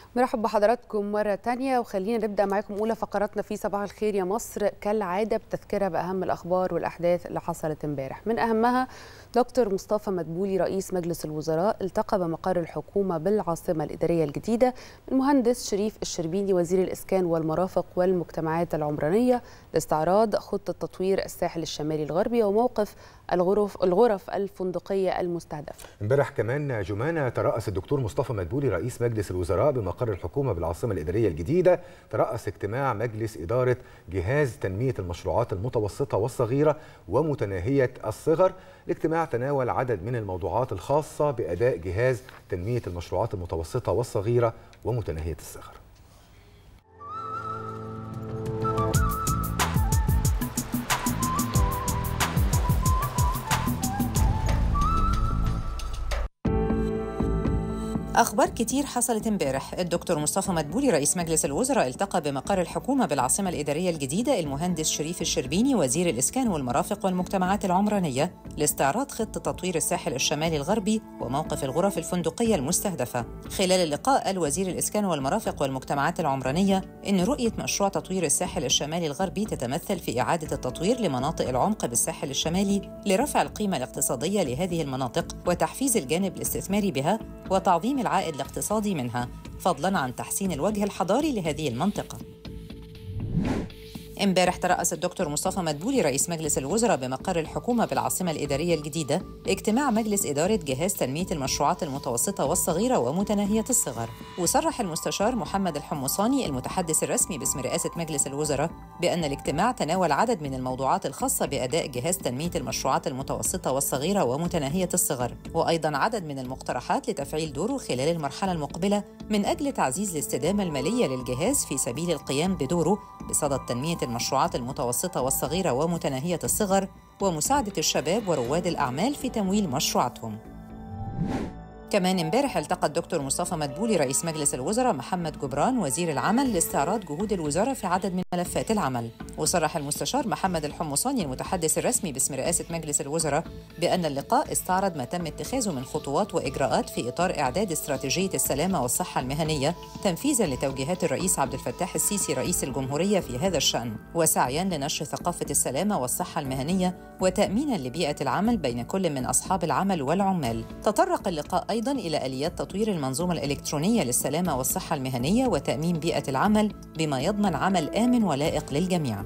مرحب بحضراتكم مرة تانية، وخلينا نبدأ معاكم أولى فقراتنا في صباح الخير يا مصر كالعادة بتذكرة بأهم الأخبار والأحداث اللي حصلت امبارح. من أهمها دكتور مصطفى مدبولي رئيس مجلس الوزراء التقى بمقر الحكومة بالعاصمة الإدارية الجديدة المهندس شريف الشربيني وزير الإسكان والمرافق والمجتمعات العمرانية لاستعراض خطة تطوير الساحل الشمالي الغربي وموقف الغرف الفندقية المستهدفة. امبارح كمان جمانة ترأس الدكتور مصطفى مدبولي رئيس مجلس الوزراء بمقر الحكومة بالعاصمة الإدارية الجديدة ترأس اجتماع مجلس إدارة جهاز تنمية المشروعات المتوسطة والصغيرة ومتناهية الصغر. الاجتماع تناول عدد من الموضوعات الخاصة بأداء جهاز تنمية المشروعات المتوسطة والصغيرة ومتناهية الصغر. أخبار كتير حصلت امبارح. الدكتور مصطفى مدبولي رئيس مجلس الوزراء التقى بمقر الحكومة بالعاصمة الإدارية الجديدة المهندس شريف الشربيني وزير الإسكان والمرافق والمجتمعات العمرانية لاستعراض خطة تطوير الساحل الشمالي الغربي وموقف الغرف الفندقية المستهدفة. خلال اللقاء قال وزير الإسكان والمرافق والمجتمعات العمرانية إن رؤية مشروع تطوير الساحل الشمالي الغربي تتمثل في إعادة التطوير لمناطق العمق بالساحل الشمالي لرفع القيمة الاقتصادية لهذه المناطق وتحفيز الجانب الاستثماري بها وتعظيم العائد الاقتصادي منها، فضلاً عن تحسين الوجه الحضاري لهذه المنطقة. امبارح ترأس الدكتور مصطفى مدبولي رئيس مجلس الوزراء بمقر الحكومة بالعاصمة الإدارية الجديدة اجتماع مجلس إدارة جهاز تنمية المشروعات المتوسطة والصغيرة ومتناهية الصغر. وصرح المستشار محمد الحمصاني المتحدث الرسمي باسم رئاسة مجلس الوزراء بأن الاجتماع تناول عدد من الموضوعات الخاصة بأداء جهاز تنمية المشروعات المتوسطة والصغيرة ومتناهية الصغر، وأيضاً عدد من المقترحات لتفعيل دوره خلال المرحلة المقبلة من أجل تعزيز الاستدامة المالية للجهاز في سبيل القيام بدوره بصدد تنمية المشروعات المتوسطة والصغيرة ومتناهية الصغر ومساعدة الشباب ورواد الأعمال في تمويل مشروعاتهم. كمان امبارح التقى الدكتور مصطفى مدبولي رئيس مجلس الوزراء محمد جبران وزير العمل لاستعراض جهود الوزارة في عدد من ملفات العمل. وصرح المستشار محمد الحمصاني المتحدث الرسمي باسم رئاسة مجلس الوزراء بأن اللقاء استعرض ما تم اتخاذه من خطوات وإجراءات في إطار إعداد استراتيجية السلامة والصحة المهنية تنفيذاً لتوجيهات الرئيس عبد الفتاح السيسي رئيس الجمهورية في هذا الشأن، وسعياً لنشر ثقافة السلامة والصحة المهنية وتأميناً لبيئة العمل بين كل من أصحاب العمل والعمال. تطرق اللقاء أيضاً إلى آليات تطوير المنظومة الإلكترونية للسلامة والصحة المهنية وتأمين بيئة العمل بما يضمن عمل آمن ولائق للجميع.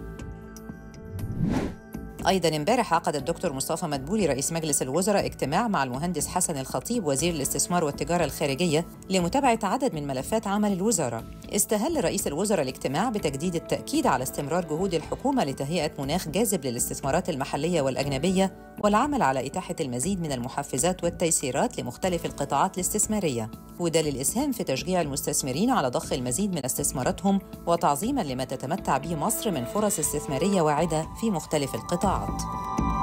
أيضاً امبارح عقد الدكتور مصطفى مدبولي رئيس مجلس الوزراء اجتماع مع المهندس حسن الخطيب وزير الاستثمار والتجارة الخارجية لمتابعة عدد من ملفات عمل الوزارة. استهل رئيس الوزراء الاجتماع بتجديد التأكيد على استمرار جهود الحكومة لتهيئة مناخ جاذب للاستثمارات المحلية والأجنبية والعمل على إتاحة المزيد من المحفزات والتيسيرات لمختلف القطاعات الاستثمارية، وده للإسهام في تشجيع المستثمرين على ضخ المزيد من استثماراتهم وتعظيماً لما تتمتع به مصر من فرص استثمارية واعدة في مختلف القطاعات.